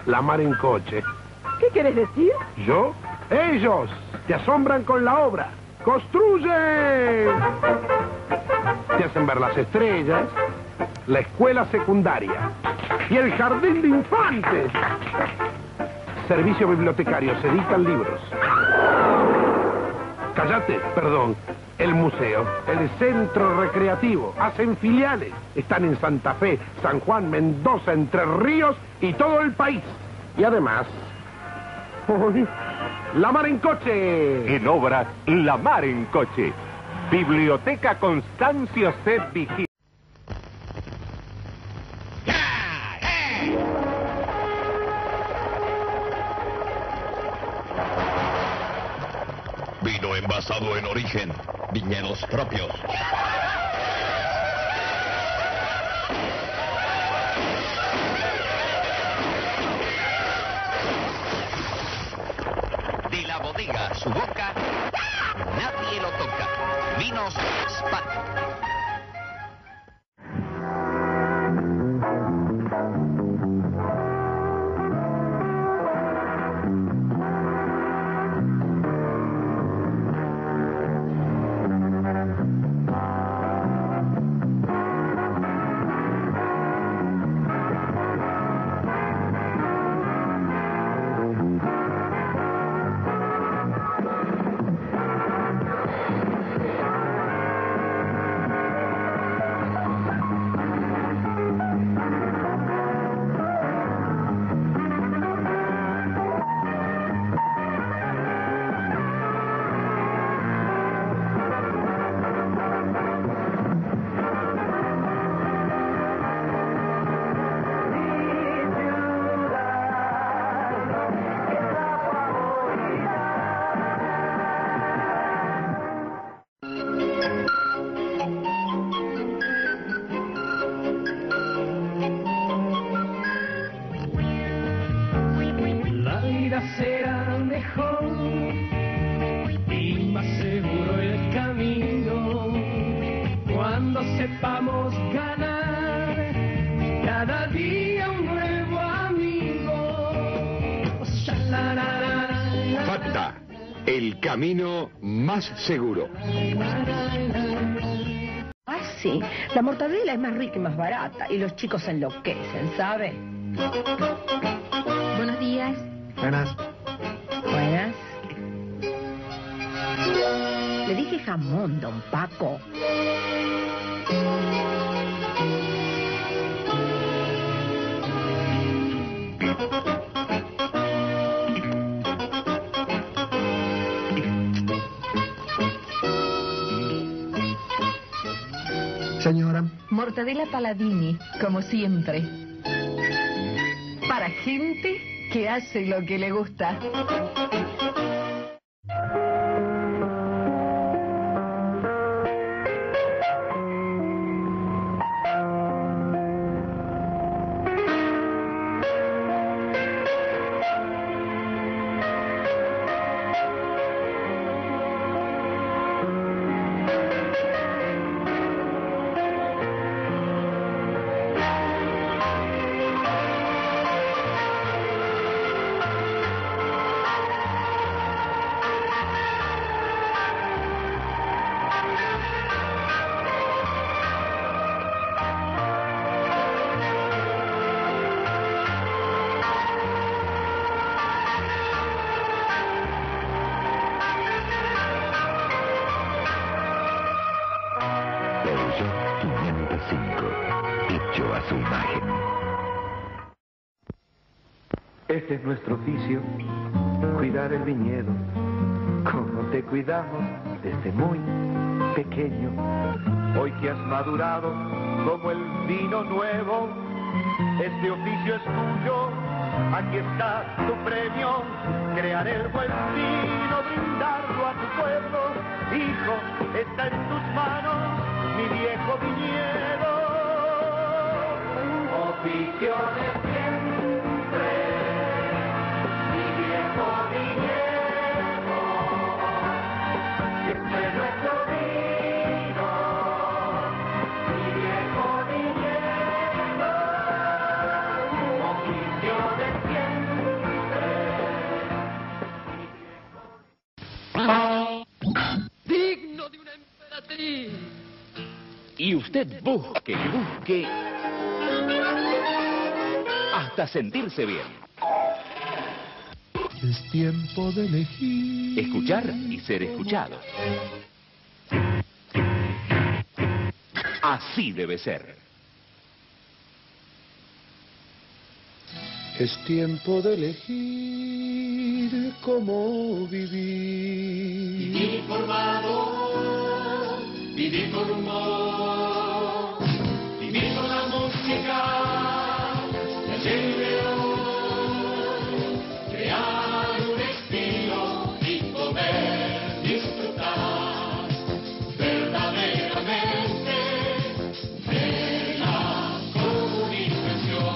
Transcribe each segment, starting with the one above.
La mar en coche. ¿Qué quieres decir? ¿Yo? Ellos te asombran con la obra. ¡Construyen! Te hacen ver las estrellas, la escuela secundaria y el jardín de infantes. Servicio bibliotecario, se dictan libros. Cállate, perdón. El museo, el centro recreativo, hacen filiales. Están en Santa Fe, San Juan, Mendoza, Entre Ríos y todo el país. Y además... ¡Uy! ¡La mar en coche! En obra, La mar en coche. Biblioteca Constancio C. Vigil. Vino envasado en origen. Viñedos propios. De la bodega a su boca, nadie lo toca. Vinos Spat. Será mejor y más seguro el camino cuando sepamos ganar cada día un nuevo amigo. Fata, el camino más seguro. Ah, sí. La mortadela es más rica y más barata y los chicos se enloquecen, ¿sabe? Buenos días. Buenas. Buenas. Le dije jamón, don Paco. Señora. Mortadela Paladini, como siempre. Para gente que hace lo que le gusta. Peugeot 505, hecho a su imagen. Este es nuestro oficio, cuidar el viñedo, como te cuidamos desde muy pequeño. Hoy que has madurado como el vino nuevo, este oficio es tuyo, aquí está tu premio, crear el buen vino, brindarlo a tu pueblo. Hijo, está en tus manos mi viejo viñedo, oficio de siempre, mi viejo viñedo, siempre nuestro vino, mi viejo viñedo, oficio de siempre. Y usted busque y busque hasta sentirse bien. Es tiempo de elegir. Escuchar y ser escuchado. Así debe ser. Es tiempo de elegir cómo vivir. Vivir informado, vivir con humor, vivir con la música de ayer y de hoy, crear un estilo y poder disfrutar verdaderamente de la comunicación.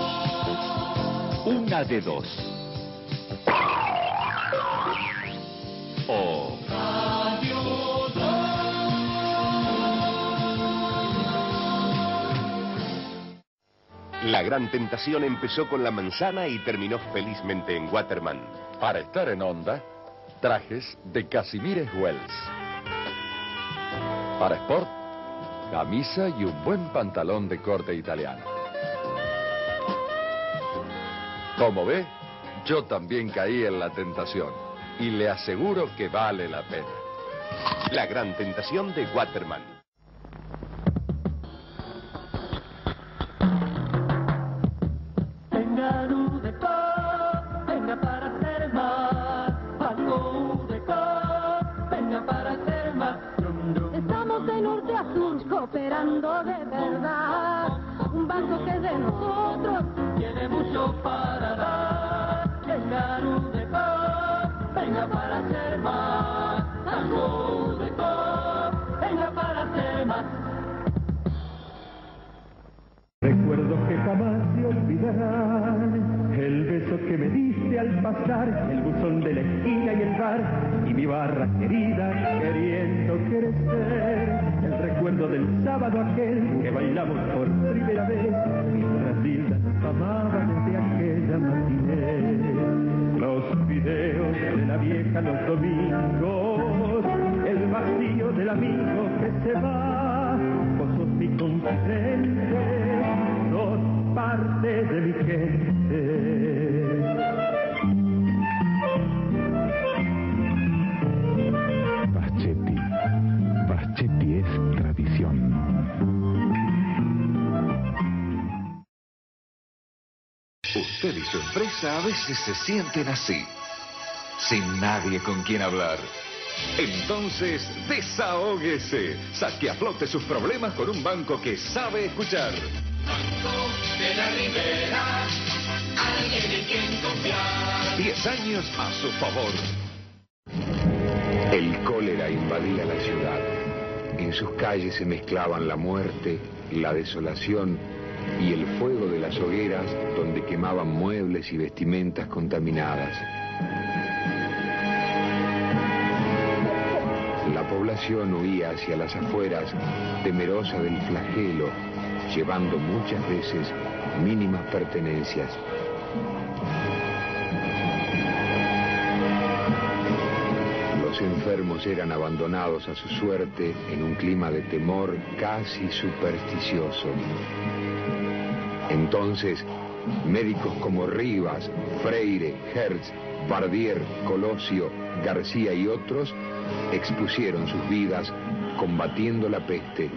Una de dos. O La Gran Tentación empezó con la manzana y terminó felizmente en Waterman. Para estar en onda, trajes de Casimires Wells. Para sport, camisa y un buen pantalón de corte italiano. Como ve, yo también caí en la tentación y le aseguro que vale la pena. La Gran Tentación de Waterman. Venga Udecop, venga para hacer más. Algo Udecop, venga para hacer más. Estamos de norte a sur, cooperando de verdad. Un banco que de nosotros tiene mucho para dar. Venga Udecop, venga para hacer más. Algo Udecop, venga para hacer más. Recuerdos que jamás se olvidarán, el beso que me diste al pasar, el buzón de la esquina y el bar, y mi barra querida queriendo crecer. El recuerdo del sábado aquel que bailamos por primera vez, mientras Hilda nos amaba desde aquella matiné. Los videos de la vieja los domingos, el vacío del amigo que se va, vos sos mi confidente, sos parte de mi gente. Paschetti es tradición. Usted y su empresa a veces se sienten así, sin nadie con quien hablar. Entonces, desahóguese. Saque a flote sus problemas con un banco que sabe escuchar. Banco de la Ribera, alguien en quien confiar. 10 años a su favor. El cólera invadía la ciudad. En sus calles se mezclaban la muerte, la desolación y el fuego de las hogueras donde quemaban muebles y vestimentas contaminadas. La población huía hacia las afueras, temerosa del flagelo, llevando muchas veces mínimas pertenencias. Los enfermos eran abandonados a su suerte en un clima de temor casi supersticioso. Entonces, médicos como Rivas, Freire, Hertz, Bardier, Colosio, García y otros expusieron sus vidas combatiendo la peste.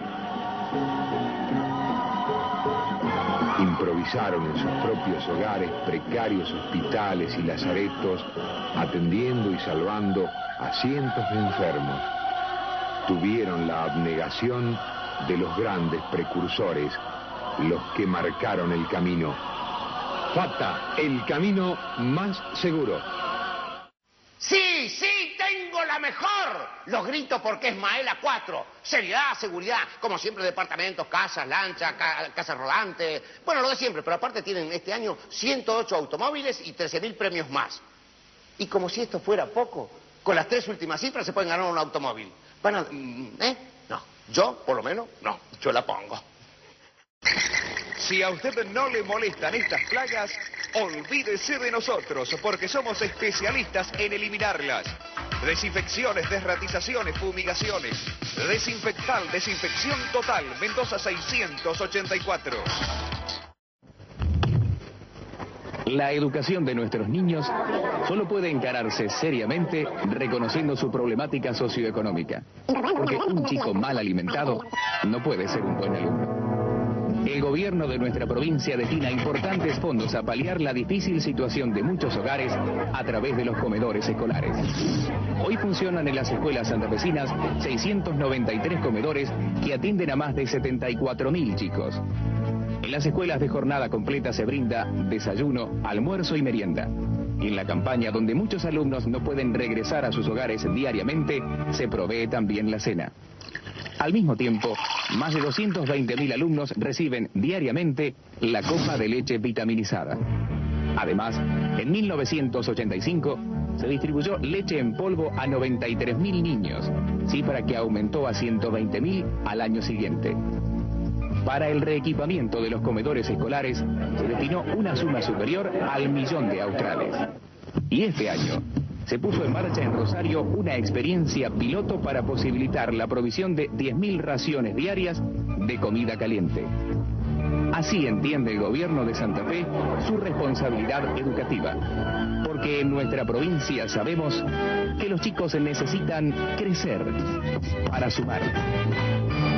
Improvisaron en sus propios hogares precarios hospitales y lazaretos, atendiendo y salvando a cientos de enfermos. Tuvieron la abnegación de los grandes precursores, los que marcaron el camino. Fata, el camino más seguro. Sí, sí, tengo la mejor. Los grito porque es Maela 4. Seriedad, seguridad, como siempre departamentos, casas, lanchas, casas rodantes. Bueno, lo de siempre, pero aparte tienen este año 108 automóviles y 13.000 premios más. Y como si esto fuera poco, con las 3 últimas cifras se pueden ganar un automóvil. Van a... No, yo por lo menos, no, yo la pongo. Si a usted no le molestan estas plagas, olvídese de nosotros, porque somos especialistas en eliminarlas. Desinfecciones, desratizaciones, fumigaciones. Desinfectal, desinfección total. Mendoza 684. La educación de nuestros niños solo puede encararse seriamente reconociendo su problemática socioeconómica. Porque un chico mal alimentado no puede ser un buen alumno. El gobierno de nuestra provincia destina importantes fondos a paliar la difícil situación de muchos hogares a través de los comedores escolares. Hoy funcionan en las escuelas santafesinas 693 comedores que atienden a más de 74.000 chicos. En las escuelas de jornada completa se brinda desayuno, almuerzo y merienda. Y en la campaña donde muchos alumnos no pueden regresar a sus hogares diariamente, se provee también la cena. Al mismo tiempo, más de 220.000 alumnos reciben diariamente la copa de leche vitaminizada. Además, en 1985 se distribuyó leche en polvo a 93.000 niños, cifra que aumentó a 120.000 al año siguiente. Para el reequipamiento de los comedores escolares se destinó una suma superior al $1.000.000 de australes. Y este año se puso en marcha en Rosario una experiencia piloto para posibilitar la provisión de 10.000 raciones diarias de comida caliente. Así entiende el gobierno de Santa Fe su responsabilidad educativa. Porque en nuestra provincia sabemos que los chicos necesitan crecer para sumar.